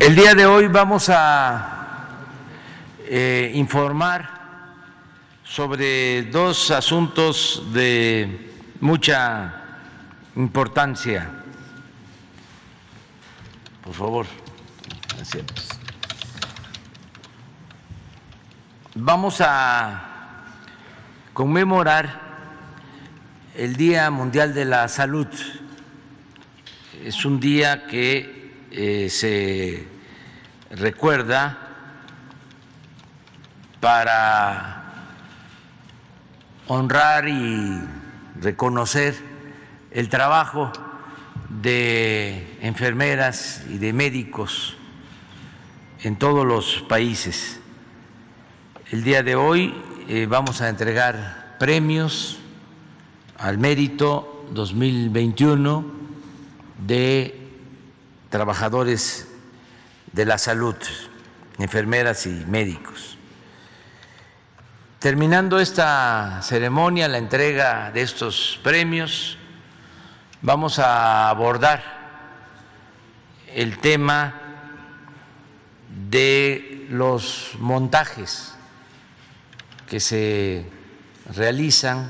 El día de hoy vamos a informar sobre dos asuntos de mucha importancia. Por favor, asientos. Vamos a conmemorar el Día Mundial de la Salud. Es un día que se recuerda para honrar y reconocer el trabajo de enfermeras y de médicos en todos los países. El día de hoy vamos a entregar premios al mérito 2021 de trabajadores de la salud, enfermeras y médicos. Terminando esta ceremonia, la entrega de estos premios, vamos a abordar el tema de los montajes que se realizan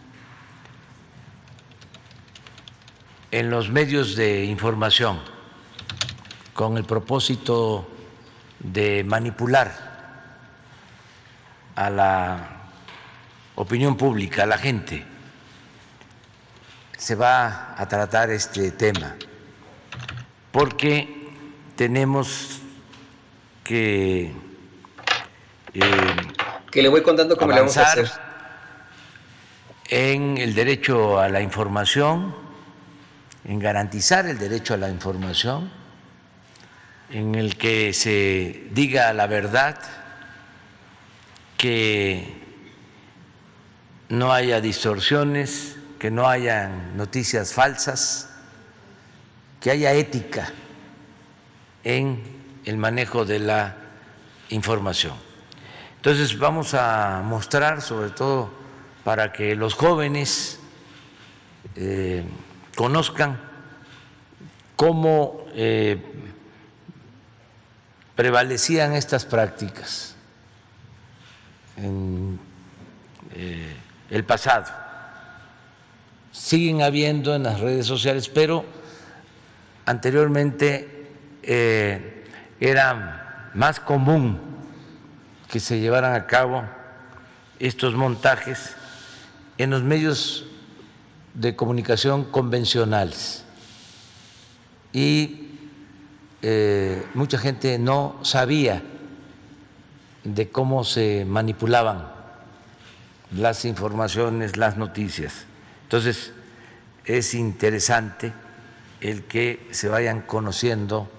en los medios de información con el propósito de manipular a la opinión pública, a la gente. Se va a tratar este tema porque tenemos que le voy contando cómo le vamos a hacer en el derecho a la información, en garantizar el derecho a la información, en el que se diga la verdad, que no haya distorsiones, que no haya noticias falsas, que haya ética en el manejo de la información. Entonces vamos a mostrar, sobre todo para que los jóvenes conozcan cómo prevalecían estas prácticas en el pasado. Siguen habiendo en las redes sociales, pero anteriormente era más común que se llevaran a cabo estos montajes en los medios de comunicación convencionales y mucha gente no sabía de cómo se manipulaban las informaciones, las noticias. Entonces, es interesante el que se vayan conociendo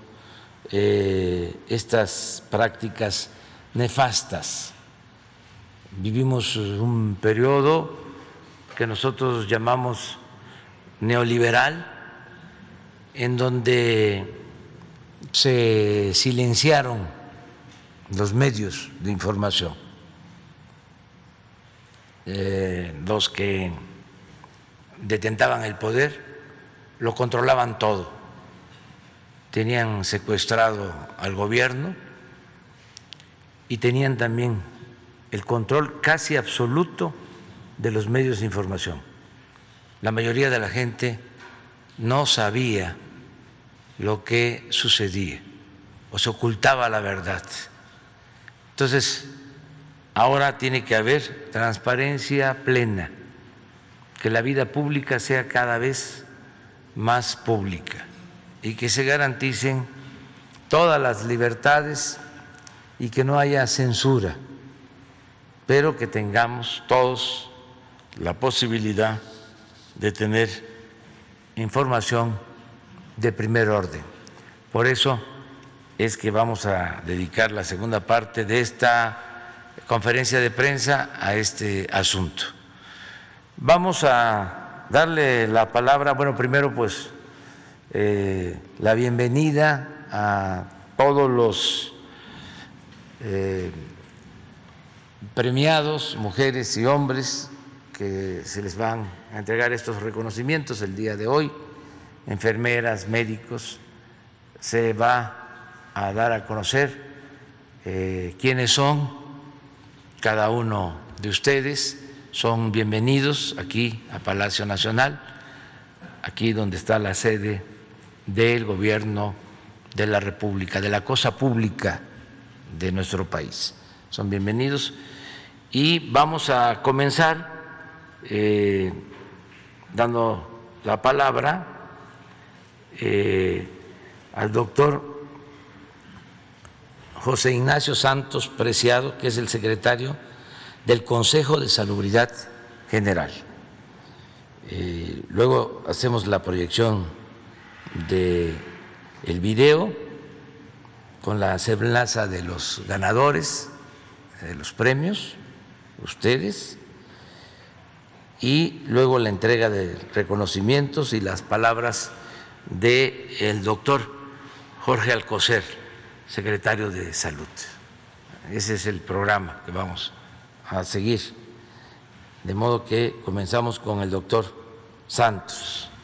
estas prácticas nefastas. Vivimos un periodo que nosotros llamamos neoliberal, en donde se silenciaron los medios de información, los que detentaban el poder lo controlaban todo, tenían secuestrado al gobierno y tenían también el control casi absoluto de los medios de información. La mayoría de la gente no sabía lo que sucedía o se ocultaba la verdad. Entonces, ahora tiene que haber transparencia plena, que la vida pública sea cada vez más pública y que se garanticen todas las libertades y que no haya censura, pero que tengamos todos la posibilidad de tener información de primer orden. Por eso es que vamos a dedicar la segunda parte de esta conferencia de prensa a este asunto. Vamos a darle la palabra, bueno, primero pues la bienvenida a todos los premiados, mujeres y hombres, que se les van a entregar estos reconocimientos el día de hoy, enfermeras, médicos. Se va a dar a conocer quiénes son cada uno de ustedes. Son bienvenidos aquí a Palacio Nacional, aquí donde está la sede del Gobierno de la República, de la cosa pública de nuestro país. Son bienvenidos y vamos a comenzar dando la palabra al doctor José Ignacio Santos Preciado, que es el secretario del Consejo de Salubridad General. Luego hacemos la proyección del video con la semblanza de los ganadores de los premios, ustedes, y luego la entrega de reconocimientos y las palabras del doctor Jorge Alcocer, secretario de Salud. Ese es el programa que vamos a seguir, de modo que comenzamos con el doctor Santos.